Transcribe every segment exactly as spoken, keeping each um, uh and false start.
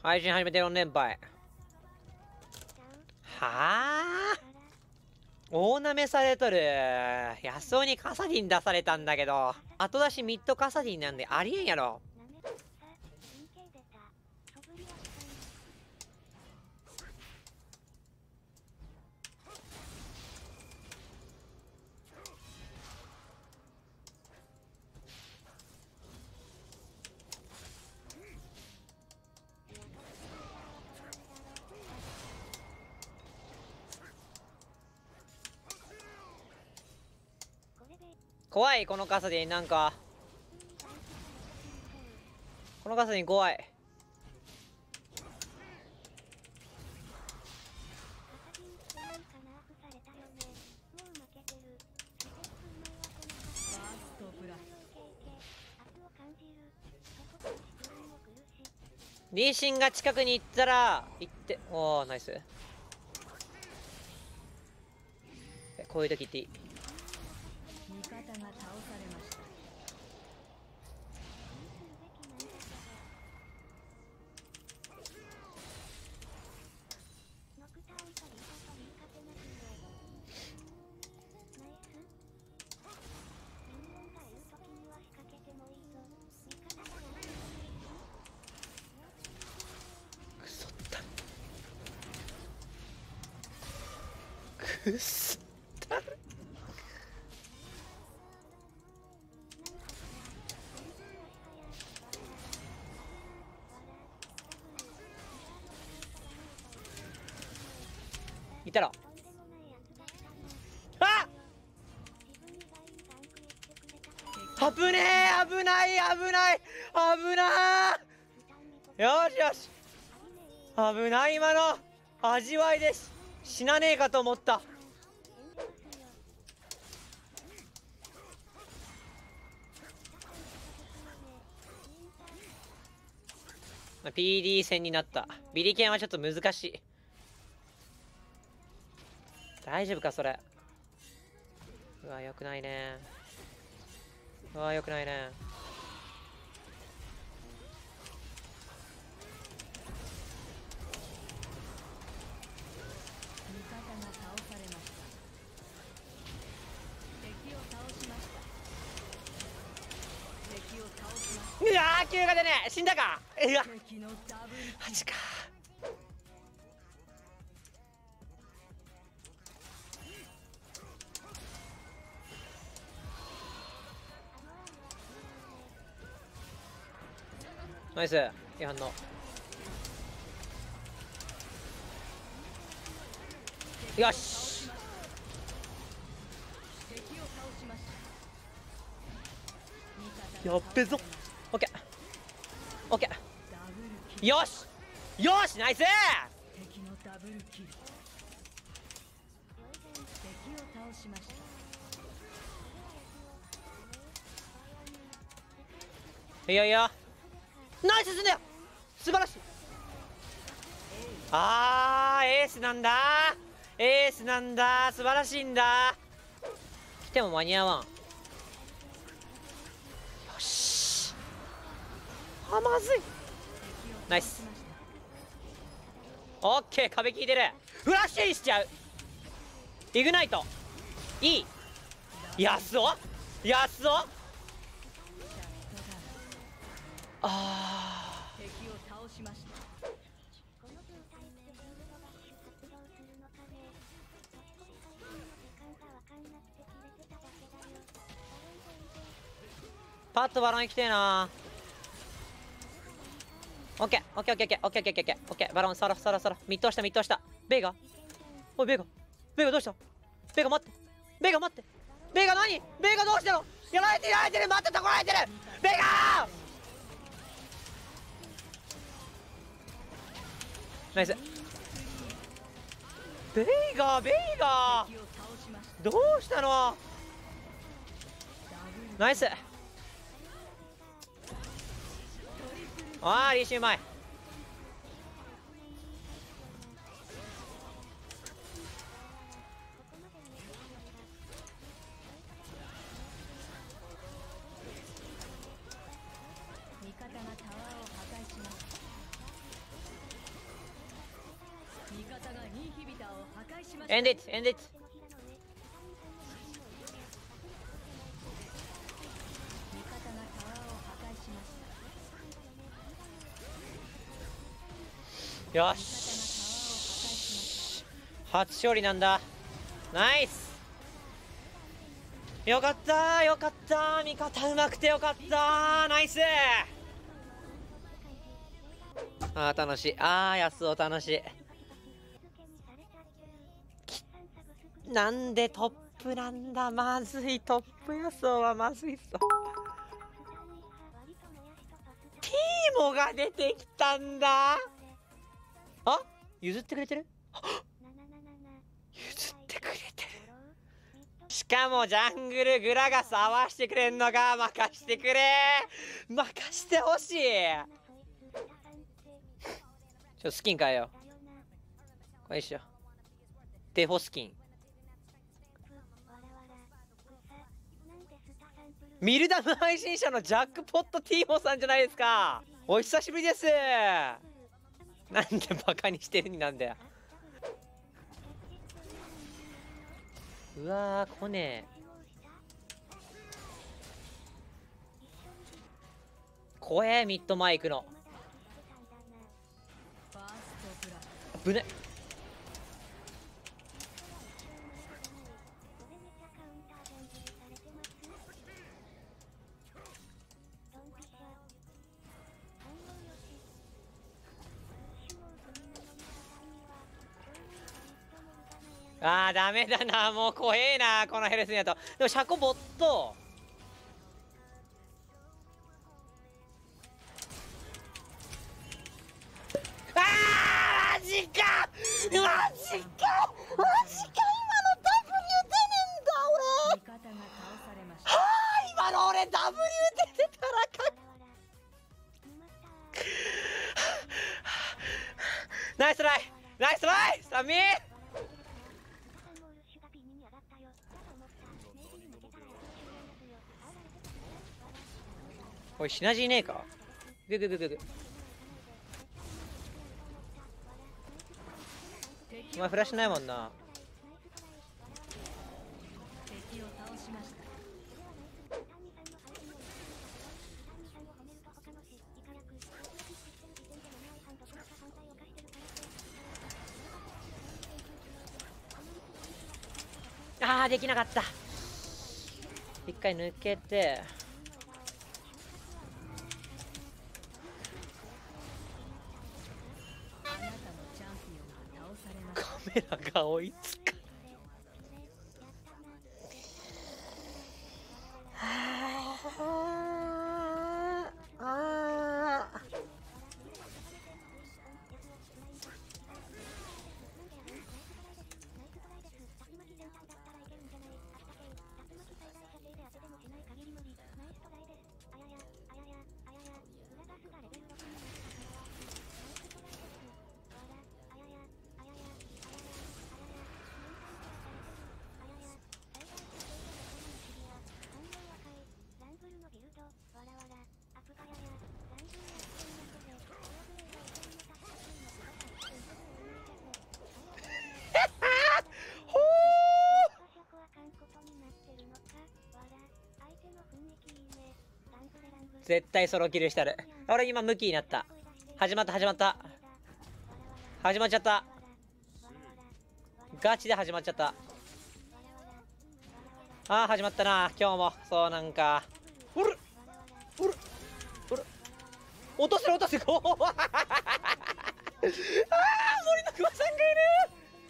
配信始めてよん連敗。はあ、大なめされとる。安尾にカサディン出されたんだけど、後出しミッドカサディンなんでありえんやろ。怖い、このカサディン。なんかこのカサディン怖い。リーシンが近くに行ったら行って、おーナイス。こういう時っていい。 味方が倒されました。 くそったくそったいたらあっ危ねえ、危ない危ない危なー。よしよし、危ない。今の味わいです。死なねえかと思った。ピーディー 戦になった。ビリケンはちょっと難しい。大丈夫かそれ。うわよくないね。うわよくないね。 味方が倒されました。敵を倒しました。敵を倒しました。 うわーキューが出ねえ。死んだか。うわ敵のダブルマジか。ナイス。いい反応。よし敵を倒しました。 やっべぞ。オッケーオッケダブルキー。 ル。 よしよしナイス。 敵のダブルキル。敵を倒しました。 いやいやナイス。進んだよ。素晴らしい。あーエースなんだ。エースなんだ。素晴らしいんだ。来ても間に合わん。よしあまずい。ナイス。オッケー壁効いてる。フラッシュインしちゃう。イグナイトいい。安尾安尾あー敵を倒しました。 パッとバロン行きてえな。オッケーオッケーオッケーオッケーオッケーオッケーオッケーオッケーバロンそろそろそろミッド押したミッド押した。ベイガおいベイガベイガどうした。ベイガ待ってベイガ待ってベイガ何ベイガどうしたの。やられてるやられてる。待ってとこられてる。ベイガナイス。ベイガーベイガ敵を倒しました。 ーどうしたの。ナイス。あーリーシュうまい。 味方がタワーを破壊します。 しました。 エンディットエンディット。 味方がタワーを破壊しました。 よ味方がタワーを破壊しし、初勝利なんだ。ナイス。よかったーよかったー、味方うまくてよかったー、ナイス。あー楽しい。あー安尾楽しい。なんでトップなんだ。まずい。トップ安尾はまずいっす。ティーモが出てきたんだ。あ、譲ってくれてる。譲ってくれてる。しかもジャングルグラガス合わしてくれんのか。任してくれ、任してほしい。ちょスキン変えよう。これ一緒。デフォスキン。ミルダム配信者のジャックポットティーモさんじゃないですか。お久しぶりです。なんでバカにしてるになんだよ。うわー来ねえ。怖えミッドマイクの。 ファーストブラッぶね。あーダメだな、もう怖えなこのヘルスにやと。でもシャコボット。あーマジかマジかマジか、今の ダブリュー 出ねえんだ俺。 味方が倒されました。 はあ今の俺 ダブリュー 出てたらかっナイストライナイストライサミー。おいシナジーねえか。グググググ。お前フラッシュないもんな。 敵を倒しました。 あーできなかった。一回抜けて。 あなたのチャンピオンが倒されました。 カメラが追いつかあーあー絶対ソロキルしたる。俺今ムキになった。始まった始まった始まっちゃった。ガチで始まっちゃった。ああ始まったな今日も。そうなんかおるおるおる落とせる落とせるああ森の熊さんがいる。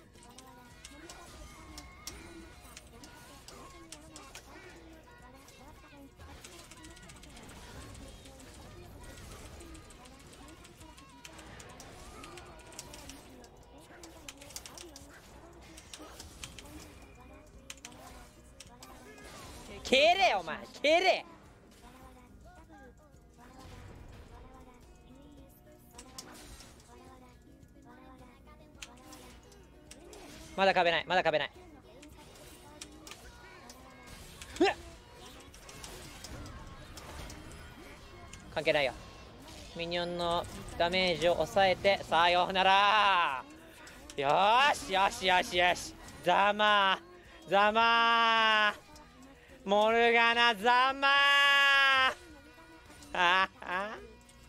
蹴れお前蹴れ。まだ壁ないまだ壁ない。うわっ関係ないよ。ミニオンのダメージを抑えてさようならよーしよしよしよし。ざまーざまーモルガナざまーああ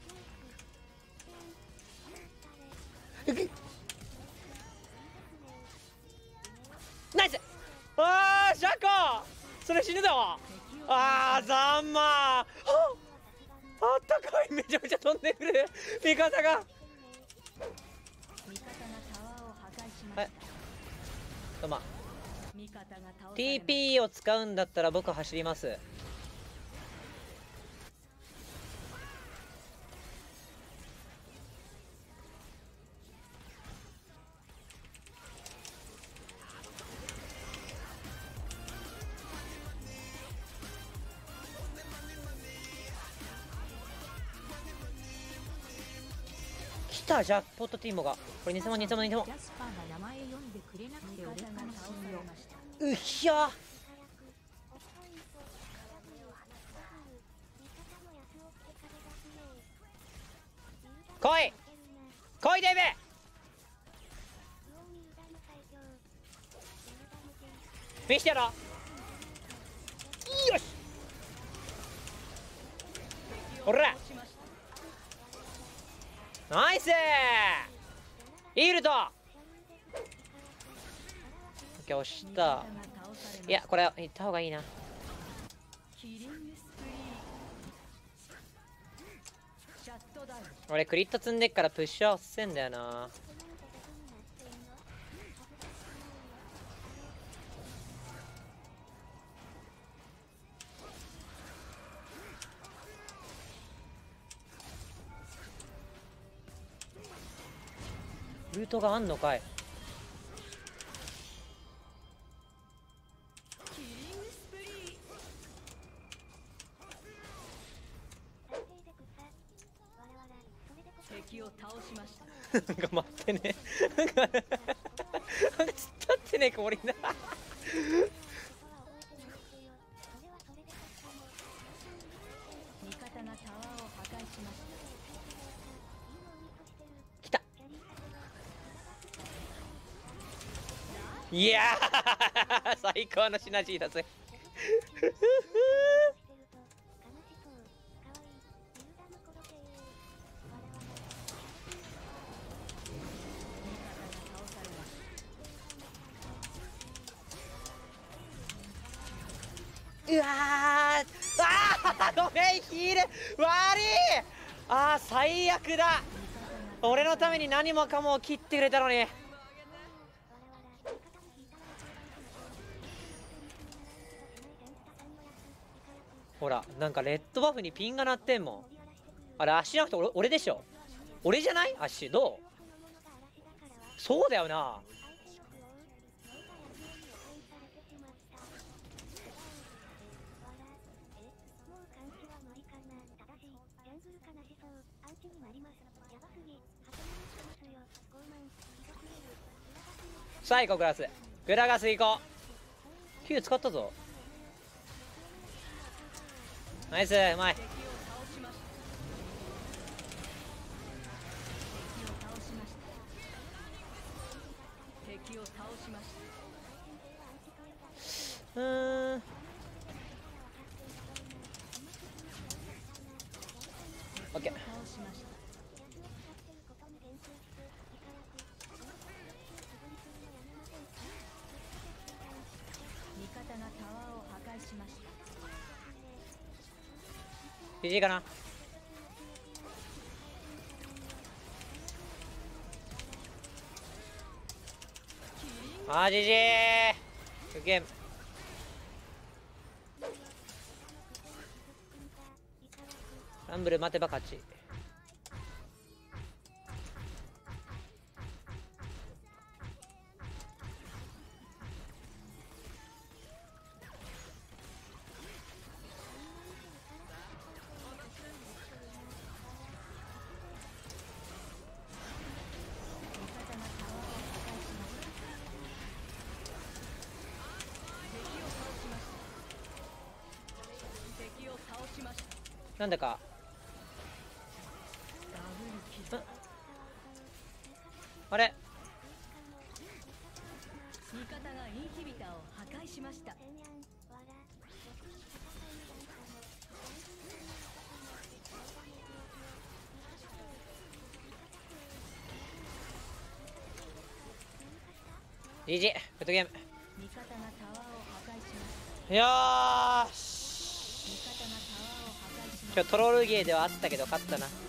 ナイス。あーシャコそれ死ぬだわ。あーざんまーあったかい。めちゃめちゃ飛んでくる味方が。 味方がタワーを破壊しまはいした。 どうも。 味方が倒されました。 ティーピー を使うんだったら僕走ります。来たジャックポットティーモが。これ偽物偽物偽物。 ジャスパーが名前読んでくれなくて俺味方が悲倒さしいよ。 れました。 うひゃ来い来いデイベ見してやろう。よしほらナイスイールト。オッケー押した。 味方が倒されました。 いやこれ行った方がいいな。 キリングスプリー。シャットダウン。 俺クリット積んでっからプッシュは押せんだよな。ルートがあんのかい。 キリングスプリー。敵を倒しました。 なんか待ってねなんかなんか突っ立ってねえか俺な味方がタワーを破壊しました。 来た。いやー最高のシナジーだぜうわーあーごめんヒール悪い。あー最悪だ。俺のために何もかも切ってくれたのに。ほらなんかレッドバフにピンが鳴ってんもん。あれ足じゃなくて 俺, 俺でしょ。俺じゃない？足どう？そうだよな。さあ行こうグラスグラガス行こう。 Q 使ったぞ。ナイスうまい。 敵を倒しました。敵を倒しました。敵を倒しました。 うーんオッケー。 倒しました。味方がタワーを破壊しました。 ジジイかな。あージジイゲーム。ランブル待てば勝ち。 敵を倒しました。 なんだかダブルキル。 あれ味方がインヒビターを破壊しました。 ジージー グッドゲーム。 味方がタワーを破壊しました。 よーし、 味方がタワーを破壊しました。 今日トロールゲーではあったけど勝ったな。